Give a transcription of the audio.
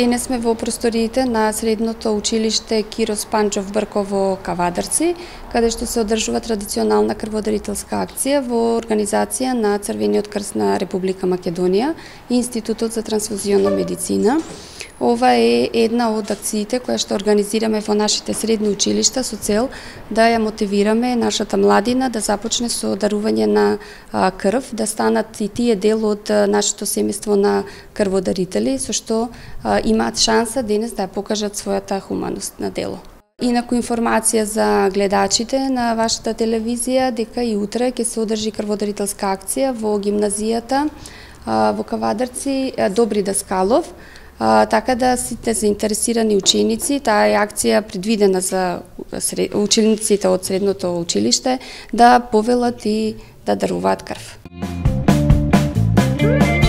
Денес сме во просториите на Средното училиште Кирос Панчов Брко во Кавадарци, каде што се одржува традиционална крводарителска акција во организација на Црвениот крст на Република Македонија и Институтот за трансфузионна медицина. Ова е една од акциите која што организираме во нашите средни училишта со цел да ја мотивираме нашата младина да започне со дарување на крв, да станат и тие дел од нашето семејство на крводарители, со што имаат шанса денес да ја покажат својата хуманост на дело. Инаку информација за гледачите на вашата телевизија дека и утре ќе се одржи крводарителска акција во гимназијата во Кавадарци Добри Даскалов, така да сите заинтересирани ученици, таа е акција предвидена за учениците од средното училиште да повелат и да даруваат крв.